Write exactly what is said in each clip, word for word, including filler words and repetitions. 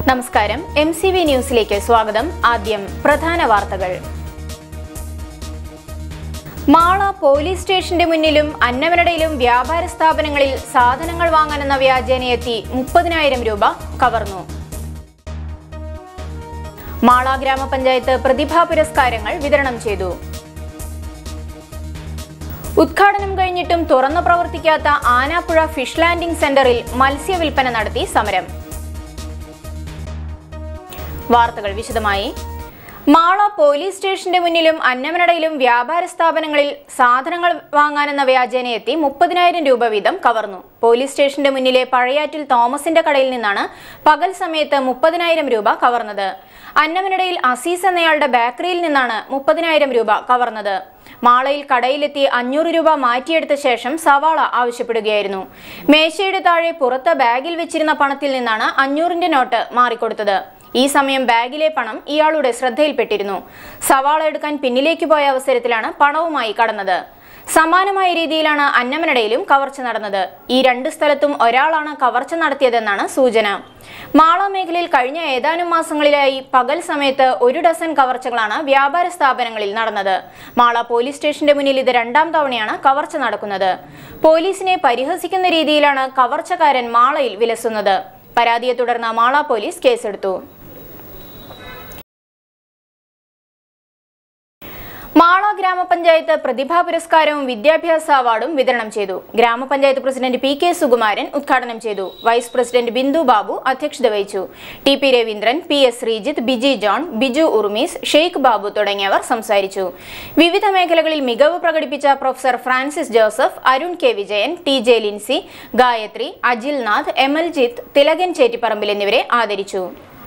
നമസ്കാരം M C V ന്യൂസിലേക്ക് സ്വാഗതം. ആദ്യം പ്രധാന വാർത്തകൾ. മാള പോലീസ് സ്റ്റേഷന്റെ മുന്നിലും അന്നമനടയിലും വ്യാപാര സ്ഥാപനങ്ങളിൽ സാധനങ്ങൾ വാങ്ങാനെന്ന വ്യാജേനയെത്തി മുപ്പതിനായിരം രൂപ കവർന്നു. മാള ഗ്രാമപഞ്ചായത്ത് പ്രതിഭാ പുരസ്കാരങ്ങൾ വിതരണം ചെയ്തു. ഉദ്ഘാടനം കഴിഞ്ഞിട്ടും തുറന്നു പ്രവർത്തിക്കാത്ത ആനാപ്പുഴ ഫിഷ് ലാൻഡിംഗ് സെന്ററിൽ മത്സ്യവിൽപ്പന നടത്തി സമരം. വാർത്തകൾ വിശദമായി. മാള പോലീസ് സ്റ്റേഷന്റെ മുന്നിലും അന്നമനടയിലും വ്യാപാര സ്ഥാപനങ്ങളിൽ സാധനങ്ങൾ വാങ്ങാനെന്ന വ്യാജേനയെത്തി മുപ്പതിനായിരം രൂപ വീതം കവർന്നു. പോലീസ് സ്റ്റേഷന്റെ മുന്നിലെ പഴയാറ്റിൽ തോമസിന്റെ കടയിൽ നിന്നാണ് പകൽ സമയത്ത് മുപ്പതിനായിരം രൂപ കവർന്നത്. അന്നമനടയിൽ അസീസ് എന്നയാളുടെ ബേക്കറിയിൽ നിന്നാണ് മുപ്പതിനായിരം രൂപ കവർന്നത്. മാളയിൽ കടയിലെത്തി അഞ്ഞൂറ് രൂപ മാറ്റിയെടുത്ത ശേഷം സവാള ആവശ്യപ്പെടുകയായിരുന്നു. മേശയുടെ താഴെ പുറത്ത് ബാഗിൽ വെച്ചിരുന്ന പണത്തിൽ നിന്നാണ് അഞ്ഞൂറിന്റെ നോട്ട് മാറിക്കൊടുത്തത്. ഈ സമയം ബാഗിലെ പണം ഇയാളുടെ ശ്രദ്ധയിൽപ്പെട്ടിരുന്നു. സവാള എടുക്കാൻ പിന്നിലേക്ക് പോയ അവസരത്തിലാണ് പണവുമായി കടന്നത്. സമാനമായ രീതിയിലാണ് അന്നമനടയിലും കവർച്ച നടന്നത്. ഈ രണ്ട് സ്ഥലത്തും ഒരാളാണ് കവർച്ച നടത്തിയതെന്നാണ് സൂചന. മാള മേഖലയിൽ കഴിഞ്ഞ ഏതാനും മാസങ്ങളിലായി പകൽ സമയത്ത് ഒരു ഡസൻ കവർച്ചകളാണ് വ്യാപാര സ്ഥാപനങ്ങളിൽ നടന്നത്. മാള പോലീസ് സ്റ്റേഷന്റെ മുന്നിൽ ഇത് രണ്ടാം തവണയാണ് കവർച്ച നടക്കുന്നത്. പോലീസിനെ പരിഹസിക്കുന്ന രീതിയിലാണ് കവർച്ചക്കാരൻ മാളയിൽ വിലസുന്നത്. പരാതിയെ തുടർന്ന് മാള പോലീസ് കേസെടുത്തു. മാള ഗ്രാമപഞ്ചായത്ത് പ്രതിഭാ പുരസ്കാരവും വിദ്യാഭ്യാസ അവാർഡും വിതരണം ചെയ്തു. ഗ്രാമപഞ്ചായത്ത് പ്രസിഡന്റ് പി കെ സുകുമാരൻ ഉദ്ഘാടനം ചെയ്തു. വൈസ് പ്രസിഡന്റ് ബിന്ദു ബാബു അധ്യക്ഷത വഹിച്ചു. T P Raveendran, P S Sreejith, Biji John, Biju Urumees, Sheikh Babu തുടങ്ങിയവർ സംസാരിച്ചു. വിവിധ മേഖലകളിൽ മികവ് പ്രകടിപ്പിച്ച professor Francis Joseph, Arun K Vijayan, T J Lincy, Gayathri, Ajil Nath, Emaljith, Thilakan Chettiparambil എന്നിവരെ ആദരിച്ചു.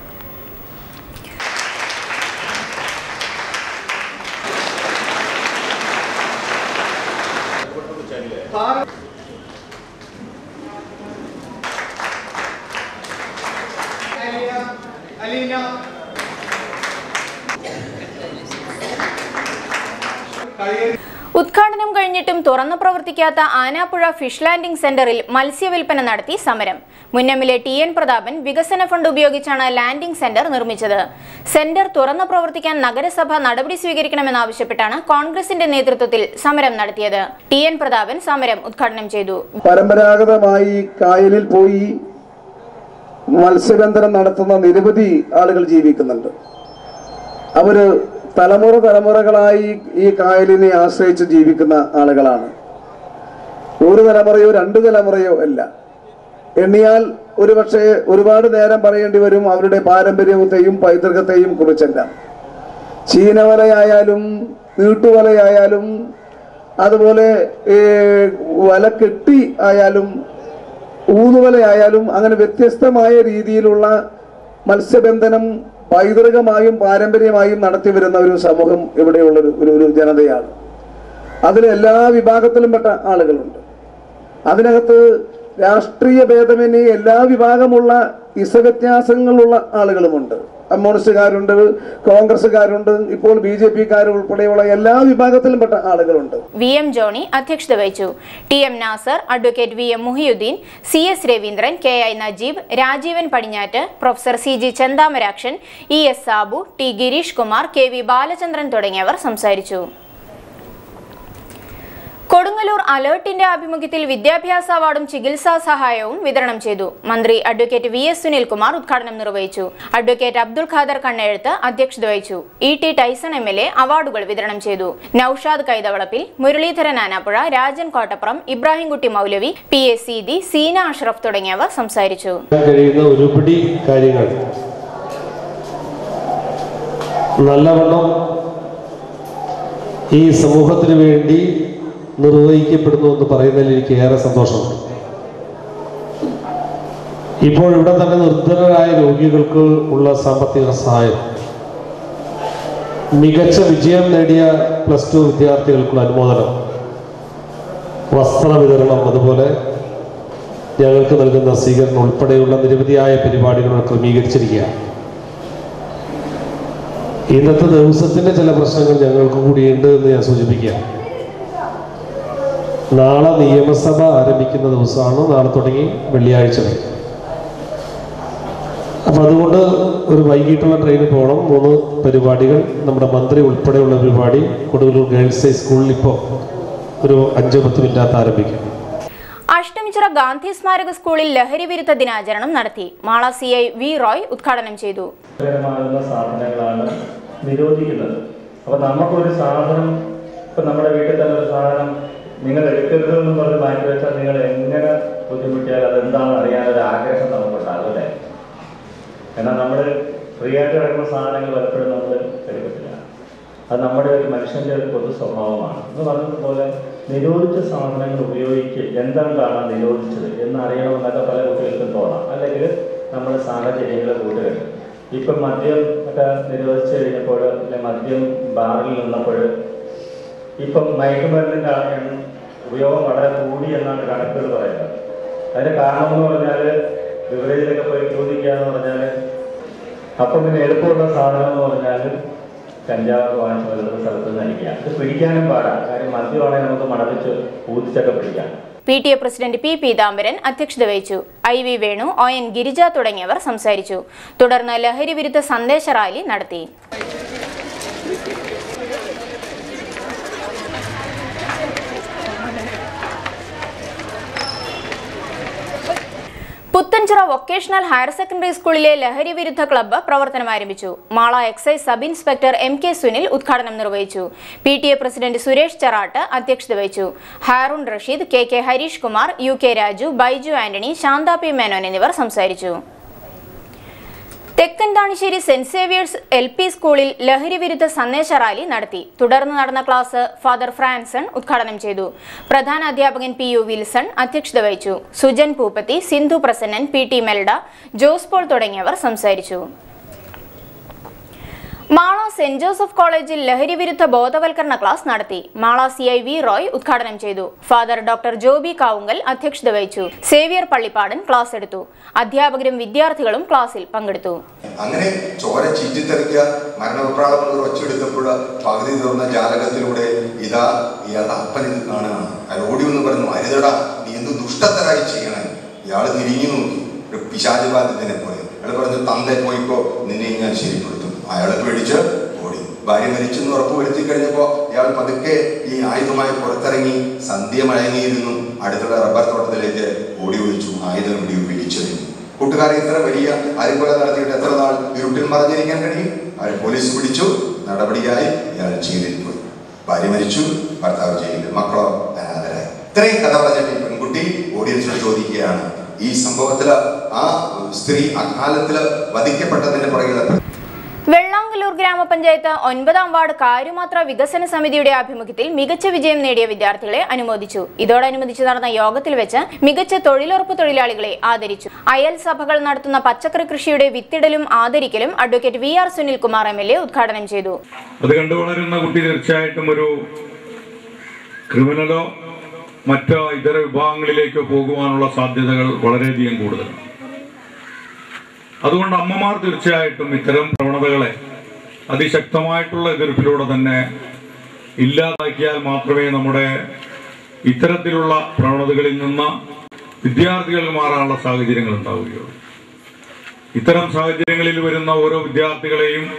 ഉദ്ഘാടനം കഴിഞ്ഞിട്ടും തുറന്നു പ്രവർത്തിക്കാത്ത ആനാപ്പുഴ ഫിഷ് ലാൻഡിംഗ് സെന്ററിൽ മത്സ്യവിൽപ്പന നടത്തി സമരം. മുന്നമ്മിലെ ടി എൻ പ്രതാപൻ വികസന ഫണ്ട് ഉപയോഗിച്ചാണ് ലാൻഡിംഗ് സെന്റർ നിർമ്മിച്ചത്. സെന്റർ തുറന്നു പ്രവർത്തിക്കാൻ നഗരസഭ നടപടി സ്വീകരിക്കണമെന്നാവശ്യപ്പെട്ടാണ് കോൺഗ്രസിന്റെ നേതൃത്വത്തിൽ സമരം നടത്തിയത്. ടി എൻ പ്രതാപൻ സമരം ഉദ്ഘാടനം ചെയ്തു. പരമ്പരാഗതമായി കായലിൽ പോയി മത്സ്യബന്ധനം നടത്തുന്ന നിരവധി ആളുകൾ ജീവിക്കുന്നുണ്ട്. അവര് തലമുറ തലമുറകളായി ഈ കായലിനെ ആശ്രയിച്ച് ജീവിക്കുന്ന ആളുകളാണ്. ഒരു തലമുറയോ രണ്ട് തലമുറയോ അല്ല, എണ്ണിയാൽ ഒരു പക്ഷേ ഒരുപാട് നേരം പറയേണ്ടി വരും അവരുടെ പാരമ്പര്യത്തെയും പൈതൃകത്തെയും കുറിച്ചെല്ലാം. ചീനവലയായാലും നീട്ടുവലയായാലും അതുപോലെ വല കെട്ടി ആയാലും ഊന്നുവലയായാലും അങ്ങനെ വ്യത്യസ്തമായ രീതിയിലുള്ള മത്സ്യബന്ധനം പൈതൃകമായും പാരമ്പര്യമായും നടത്തി വരുന്ന ഒരു സമൂഹം ഇവിടെയുള്ള ഒരു ഒരു ജനതയാണ്. അതിൽ എല്ലാ വിഭാഗത്തിലും പെട്ട ആളുകളുണ്ട്. അതിനകത്ത് രാഷ്ട്രീയ ഭേദമന്യേ എല്ലാ വിഭാഗമുള്ള ഇസവ്യത്യാസങ്ങളുള്ള ആളുകളുമുണ്ട്. കമ്മ്യൂണിസ്റ്റുകാരുണ്ട്, കോൺഗ്രസുകാരുണ്ട്, ഇപ്പോൾ ബി ജെ പിക്കാർ ഉൾപ്പെടെയുള്ള എല്ലാ വിഭാഗത്തിലും പെട്ട ആളുകളുണ്ട്. വി എം ജോണി അധ്യക്ഷത വഹിച്ചു. T M Nasar, advocate V M Muhiyudheen, C S Raveendran, K I Najeeb, Rajeevan Padinjattu, professor C G Chenthamarakshan, E S Sabu, T Girish Kumar, K V Balachandran തുടങ്ങിയവർ സംസാരിച്ചു. കൊടുങ്ങല്ലൂർ അലേർട്ടിന്റെ ആഭിമുഖ്യത്തിൽ വിദ്യാഭ്യാസ അവാർഡും ചികിത്സാ സഹായവും വിതരണം ചെയ്തു. മന്ത്രി അഡ്വക്കേറ്റ് വി എസ് സുനിൽകുമാർ ഉദ്ഘാടനം നിർവഹിച്ചു. അഡ്വക്കേറ്റ് അബ്ദുൽ ഖാദർ കണ്ണെഴുത്ത് അധ്യക്ഷത വഹിച്ചു. E T Tyson M L A അവാർഡുകൾ വിതരണം ചെയ്തു. നൌഷാദ് കൈതവളപ്പിൽ, മുരളീധരൻ ആനാപ്പുഴ, രാജൻ കോട്ടപ്പുറം, ഇബ്രാഹിംകുട്ടി മൗലവി, പി എ സീതി, സീന അഷ്റഫ് തുടങ്ങിയവർ സംസാരിച്ചു. ഒരുപിടി കാര്യങ്ങൾ നല്ലവണ്ണം ഈ സമൂഹത്തിന് വേണ്ടി നിർവഹിക്കപ്പെടുന്നു എന്ന് പറയുന്നതിൽ എനിക്ക് ഏറെ സന്തോഷമുണ്ട്. ഇപ്പോൾ ഇവിടെ തന്നെ നിർധനരായ രോഗികൾക്ക് ഉള്ള സാമ്പത്തിക സഹായം, മികച്ച വിജയം നേടിയ പ്ലസ് ടു വിദ്യാർത്ഥികൾക്കുള്ള അനുമോദനം, വസ്ത്ര വിതരണം, അതുപോലെ ഞങ്ങൾക്ക് നൽകുന്ന സ്വീകരണം ഉൾപ്പെടെയുള്ള നിരവധിയായ പരിപാടികൾ ക്രമീകരിച്ചിരിക്കുകയാണ്. ഇന്നത്തെ ദിവസത്തിന്റെ ചില പ്രശ്നങ്ങൾ ഞങ്ങൾക്ക് കൂടിയുണ്ട് എന്ന് ഞാൻ സൂചിപ്പിക്കുകയാണ്. നാളെ നിയമസഭ ആരംഭിക്കുന്ന ദിവസമാണ്. നാളെ തുടങ്ങി വെള്ളിയാഴ്ച വരെ അപ്പം അതുകൊണ്ട് ഒരു വൈകിട്ടുള്ള ട്രെയിനിൽ പോകണം. മൂന്ന് പരിപാടികൾ, നമ്മുടെ മന്ത്രി ഉൾപ്പെടെയുള്ള പരിപാടി കൊടുങ്ങല്ലൂർ ഗേൾസ് ഹൈ സ്കൂളിൽ ഇപ്പോൾ ഒരു അഞ്ച് പത്ത് മിനിറ്റ് ആരംഭിക്കും. അഷ്ടമിച്ചിറ ഗാന്ധി സ്മാരക സ്കൂളിൽ ലഹരി വിരുദ്ധ ദിനാചരണം നടത്തി. Mala C I V Roy ഉദ്ഘാടനം ചെയ്തു. സാധനങ്ങളാണ് നിരോധിക്കുന്നത്. അപ്പൊ നമുക്കൊരു സാധനം, ഇപ്പൊ നമ്മുടെ വീട്ടിൽ തന്നെ ഒരു സാധനം നിങ്ങൾ എടുക്കരുതെന്ന് പറഞ്ഞ് മാറ്റി വെച്ചാൽ നിങ്ങൾ എങ്ങനെ ബുദ്ധിമുട്ടിയാൽ അതെന്താണെന്ന് അറിയാനൊരു ആഗ്രഹം നമുക്കുണ്ടാകും അല്ലേ? എന്നാൽ നമ്മൾ ഫ്രീ ആയിട്ട് കിടക്കുന്ന സാധനങ്ങൾ പലപ്പോഴും നമ്മൾ എടുക്കത്തില്ല. അത് നമ്മുടെ ഒരു മനുഷ്യൻ്റെ ഒരു പൊതു സ്വഭാവമാണ്. എന്ന് പറഞ്ഞതുപോലെ നിരോധിച്ച സാധനങ്ങൾ ഉപയോഗിക്കുക എന്തുകൊണ്ടാണ് നിരോധിച്ചത് എന്നറിയണമെന്നൊക്കെ പല കുട്ടികൾക്കും തോന്നാം. അല്ലെങ്കിൽ നമ്മുടെ സാഹചര്യങ്ങൾ കൂട്ടുകെട്ട്. ഇപ്പം മദ്യം ഒക്കെ നിരോധിച്ചു കഴിഞ്ഞപ്പോൾ, അല്ലെങ്കിൽ മദ്യം ബാറിൽ നിന്നപ്പോൾ ഇപ്പം മയക്കുമരുന്നിൻ്റെ ഉപയോഗം വളരെ കൂടി എന്നാണ് കണക്കുകൾ പറയുന്നത്. അതിൻ്റെ കാരണമെന്ന് പറഞ്ഞാൽ ബിവറേജിലൊക്കെ പോയി ചോദിക്കുക എന്ന് പറഞ്ഞാൽ, അപ്പം പിന്നെ എളുപ്പമുള്ള സാധനം എന്ന് പറഞ്ഞാൽ കഞ്ചാവ് വാങ്ങിച്ച് വരുന്ന സ്ഥലത്ത് നയിക്കുക. ഇത് പിടിക്കാനും പാടാണ്. കാര്യം മദ്യമാണെങ്കിൽ നമുക്ക് മണവിച്ച് ഊതിച്ചൊക്കെ പിടിക്കാം. P T A president P Peethambaran അധ്യക്ഷത വഹിച്ചു. I V Venu, O N Girija തുടങ്ങിയവർ സംസാരിച്ചു. തുടർന്ന് ലഹരി വിരുദ്ധ സന്ദേശ റാലി നടത്തി. പുത്തൻചിറ വൊക്കേഷണൽ ഹയർ സെക്കൻഡറി സ്കൂളിലെ ലഹരി വിരുദ്ധ ക്ലബ്ബ് പ്രവർത്തനം ആരംഭിച്ചു. Mala excise sub inspector M K Sunil ഉദ്ഘാടനം നിർവഹിച്ചു. P T A president Suresh Cherattu അധ്യക്ഷത വഹിച്ചു. Haroon Rasheed, K K Hareesh Kumar, U K Raju, Baiju Antony, Santha P Menon എന്നിവർ സംസാരിച്ചു. Thekkan Thanissery saint Xavier's L P സ്കൂളിൽ ലഹരി വിരുദ്ധ സന്ദേശ റാലി നടത്തി. തുടർന്ന് നടന്ന ക്ലാസ് ഫാദർ ഫ്രാൻസൺ ഉദ്ഘാടനം ചെയ്തു. പ്രധാന അധ്യാപകൻ പി യു വിൽസൺ അധ്യക്ഷത വഹിച്ചു. Sujan Pooppathi, Sindhu Prasannan, P T Melda, Jose Paul തുടങ്ങിയവർ സംസാരിച്ചു. മാള സെന്റ് ജോസഫ് കോളേജിൽ ലഹരി വിരുദ്ധ ബോധവൽക്കരണ ക്ലാസ് നടത്തി. Mala C I V Roy ഉദ്ഘാടനം ചെയ്തു. ഫാദർ ഡോക്ടർ ജോബി കാവുങ്കൽ അധ്യക്ഷത വഹിച്ചു. സേവിയർ പള്ളിപ്പാടൻ ക്ലാസ് എടുത്തു. അധ്യാപകരും വിദ്യാർത്ഥികളും ക്ലാസ്സിൽ പങ്കെടുത്തു. അങ്ങനെ ചോര ചീറ്റിത്തെറിക്കുക, മരണപ്രാളങ്ങൾ ഒച്ചെടുത്തപ്പോൾ പകുതി തുറന്ന ജാലകത്തിലൂടെ ഇതാ ഇയാളുടെ അപ്പൻ ഇത് കാണുകയാണ്. അയാൾ ഓടി എന്ന് പറഞ്ഞു, അരുതടാ നീ എന്ത് ദുഷ്ടത്തരായി ചെയ്യണേ. ഇയാൾ തിരിഞ്ഞു നോക്കി, ഒരു പിശാചുബാധിതനെ പോലെ. അയാൾ പറഞ്ഞു, തന്തേ പോയിക്കോ, നിന്നെ ഞാൻ ശരിപ്പെടുത്തും. അയാളെ പേടിച്ച് ഓടി. ഭാര്യ മരിച്ചെന്ന് ഉറപ്പുവരുത്തി കഴിഞ്ഞപ്പോൾ ഇയാൾ പതുക്കെ ഈ ആയുധമായി പുറത്തിറങ്ങി. സന്ധ്യ മഴങ്ങിയിരുന്നു. അടുത്തുള്ള റബ്ബർ തോട്ടത്തിലേക്ക് ഓടി ഒളിച്ചു. ആയുധം ഇവിടെ ഉപയോഗിച്ചെറിഞ്ഞു. കൂട്ടുകാരെ ഇത്ര വലിയ അരിക്കൊല നടത്തിയിട്ട് എത്ര നാൾ ഇരുട്ടിൽ മറഞ്ഞിരിക്കാൻ കഴിയും? അവരെ പോലീസ് പിടിച്ചു. നടപടിയായി ഇയാൾ ജയിലിൽ പോയി. ഭാര്യ മരിച്ചു, ഭർത്താവ് ജയിലിൽ, മക്കളോ അനാഥരായി. ഇത്രയും കഥ പറഞ്ഞിട്ട് ഈ പെൺകുട്ടി ഓഡിയൻസിന് ചോദിക്കുകയാണ്, ഈ സംഭവത്തില് ആ സ്ത്രീ അകാലത്തില് വധിക്കപ്പെട്ടതിന്റെ പുറകിൽ വെള്ളാങ്കല്ലൂർ ഗ്രാമപഞ്ചായത്ത് ഒൻപതാം വാർഡ് കാരുമാത്ര വികസന സമിതിയുടെ ആഭിമുഖ്യത്തിൽ മികച്ച വിജയം നേടിയ വിദ്യാർത്ഥികളെ അനുമോദിച്ചു. ഇതോടനുബന്ധിച്ച് നടന്ന യോഗത്തിൽ വെച്ച് മികച്ച തൊഴിലുറപ്പ് തൊഴിലാളികളെ ആദരിച്ചു. അയൽ സഭകൾ നടത്തുന്ന പച്ചക്കറി കൃഷിയുടെ വിത്തിടലും ആദരിക്കലും advocate V R Sunilkumar M L A ഉദ്ഘാടനം ചെയ്തു. അത് കണ്ടു വളരുന്ന കുട്ടി തീർച്ചയായിട്ടും ഒരു ക്രിമിനലോ മറ്റോ ഇതര വിഭാഗങ്ങളിലേക്കോ പോകുവാനുള്ള സാധ്യതകൾ വളരെയധികം കൂടുതലാണ്. അതുകൊണ്ട് അമ്മമാർ തീർച്ചയായിട്ടും ഇത്തരം പ്രവണതകളെ അതിശക്തമായിട്ടുള്ള എതിർപ്പിലൂടെ തന്നെ ഇല്ലാതാക്കിയാൽ മാത്രമേ നമ്മുടെ ഇത്തരത്തിലുള്ള പ്രവണതകളിൽ നിന്ന് വിദ്യാർത്ഥികൾ മാറാനുള്ള സാഹചര്യങ്ങൾ ഉണ്ടാവുകയുള്ളൂ. ഇത്തരം സാഹചര്യങ്ങളിൽ വരുന്ന ഓരോ വിദ്യാർത്ഥികളെയും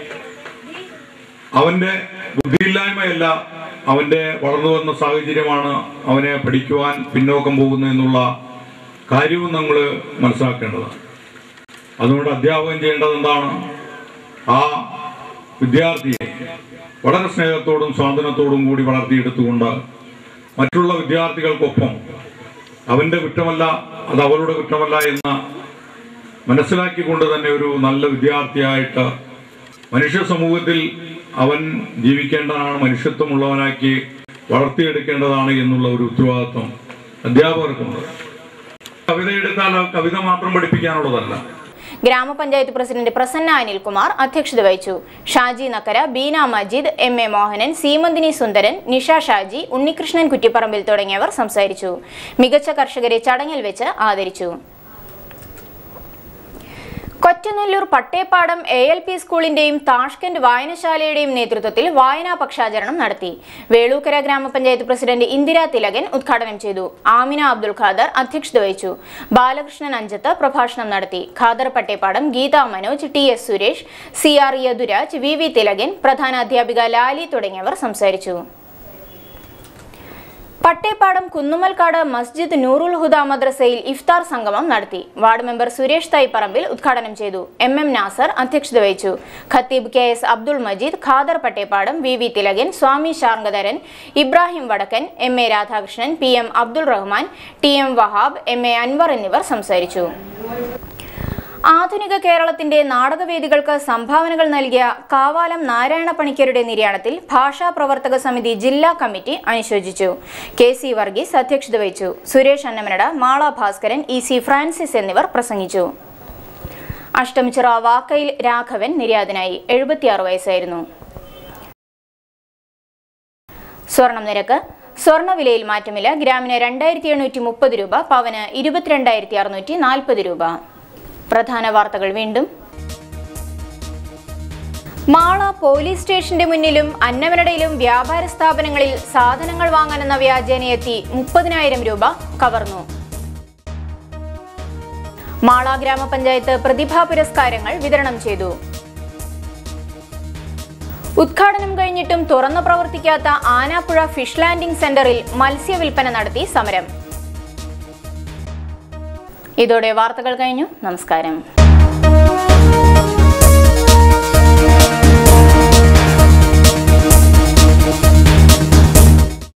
അവന്റെ ബുദ്ധിയില്ലായ്മയല്ല, അവന്റെ വളർന്നു വന്ന സാഹചര്യമാണ് അവനെ പഠിക്കുവാൻ പിന്നോക്കം പോകുന്നു എന്നുള്ള കാര്യവും നമ്മൾ മനസ്സിലാക്കേണ്ടതാണ്. അതുകൊണ്ട് അധ്യാപകൻ ചെയ്യേണ്ടത് എന്താണ്? ആ വിദ്യാർത്ഥിയെ വളരെ സ്നേഹത്തോടും സ്വാതന്ത്ര്യത്തോടും കൂടി വളർത്തിയെടുത്തുകൊണ്ട് മറ്റുള്ള വിദ്യാർത്ഥികൾക്കൊപ്പം അവന്റെ കുറ്റമല്ല, അത് അവളുടെ കുറ്റമല്ല എന്ന് മനസ്സിലാക്കിക്കൊണ്ട് തന്നെ ഒരു നല്ല വിദ്യാർത്ഥിയായിട്ട് മനുഷ്യ സമൂഹത്തിൽ അവൻ ജീവിക്കേണ്ടതാണ്, മനുഷ്യത്വമുള്ളവനാക്കി വളർത്തിയെടുക്കേണ്ടതാണ് എന്നുള്ള ഒരു ഉത്തരവാദിത്വം അധ്യാപകർക്കുണ്ട്. കവിത എടുത്താൽ കവിത മാത്രം പഠിപ്പിക്കാനുള്ളതല്ല. ഗ്രാമപഞ്ചായത്ത് പ്രസിഡന്റ് പ്രസന്ന അനിൽകുമാർ അധ്യക്ഷത വഹിച്ചു. ഷാജി നക്കര, ബീന മജീദ്, എം എ മോഹനൻ, സീമന്തിനി സുന്ദരൻ, നിഷ ഷാജി, ഉണ്ണികൃഷ്ണൻ കുറ്റിപ്പറമ്പിൽ തുടങ്ങിയവർ സംസാരിച്ചു. മികച്ച കർഷകരെ ചടങ്ങിൽ വെച്ച് ആദരിച്ചു. Kottanellur Pattepadam A L P സ്കൂളിന്റെയും താഷ്കന്റ് വായനശാലയുടെയും നേതൃത്വത്തിൽ വായനാ പക്ഷാചരണം നടത്തി. വേളൂക്കര ഗ്രാമപഞ്ചായത്ത് പ്രസിഡന്റ് ഇന്ദിരാ തിലകൻ ഉദ്ഘാടനം ചെയ്തു. ആമിന അബ്ദുൽ ഖാദർ അധ്യക്ഷത വഹിച്ചു. ബാലകൃഷ്ണൻ അഞ്ചത്ത് പ്രഭാഷണം നടത്തി. Khader Pattepadam, Geetha Manoj, T S Suresh, C R Yadhuraj, V V Thilakan, പ്രധാനാധ്യാപിക ലാലി തുടങ്ങിയവർ സംസാരിച്ചു. പട്ടേപ്പാടം കുന്നുമൽക്കാട് മസ്ജിദ് നൂറുൽ ഹുദ മദ്രസയിൽ ഇഫ്താർ സംഗമം നടത്തി. വാർഡ് മെമ്പർ സുരേഷ് തൈപ്പറമ്പിൽ ഉദ്ഘാടനം ചെയ്തു. എം എം നാസർ അധ്യക്ഷത വഹിച്ചു. Khatheeb K S Abdul Majeed, Khader Pattepadam, V V Thilakan, Swami Sarngadharan, Ibrahim Vadakkan, M A Radhakrishnan, P M Abdul Rahman, T M Wahab, M A Anwar എന്നിവർ സംസാരിച്ചു. ആധുനിക കേരളത്തിന്റെ നാടകവേദികൾക്ക് സംഭാവനകൾ നൽകിയ കാവാലം നാരായണ പണിക്കരുടെ നിര്യാണത്തിൽ ഭാഷാ പ്രവർത്തക സമിതി ജില്ലാ കമ്മിറ്റി അനുശോചിച്ചു. കെ സി വർഗീസ് അധ്യക്ഷത വഹിച്ചു. Suresh Annamanada, Mala Bhaskaran, E C Francis എന്നിവർ പ്രസംഗിച്ചു. അഷ്ടമിച്ചിറ വാക്കയിൽ രാഘവൻ നിര്യാതനായി. എഴുപത്തിയാറ് വയസ്സായിരുന്നു. സ്വർണം നിരക്ക്. സ്വർണ്ണവിലയിൽ മാറ്റമില്ല. ഗ്രാമിന് രണ്ടായിരത്തി എണ്ണൂറ്റി മുപ്പത് രൂപ, പവന് ഇരുപത്തിരണ്ടായിരത്തി അറുന്നൂറ്റി നാൽപ്പത് രൂപ. പ്രധാന വാർത്തകൾ വീണ്ടും. മാള പോലീസ് സ്റ്റേഷന്റെ മുന്നിലും അന്നമനടയിലും വ്യാപാര സ്ഥാപനങ്ങളിൽ സാധനങ്ങൾ വാങ്ങാനെന്ന വ്യാജേനയെത്തി മുപ്പതിനായിരം രൂപ കവർന്നു. മാള ഗ്രാമപഞ്ചായത്ത് പ്രതിഭാ പുരസ്കാരങ്ങൾ വിതരണം ചെയ്തു. ഉദ്ഘാടനം കഴിഞ്ഞിട്ടും തുറന്നു പ്രവർത്തിക്കാത്ത ആനാപ്പുഴ ഫിഷ് ലാൻഡിംഗ് സെന്ററിൽ മത്സ്യവിൽപ്പന നടത്തി സമരം. ഇതോടെ വാർത്തകൾ കഴിഞ്ഞു. നമസ്കാരം.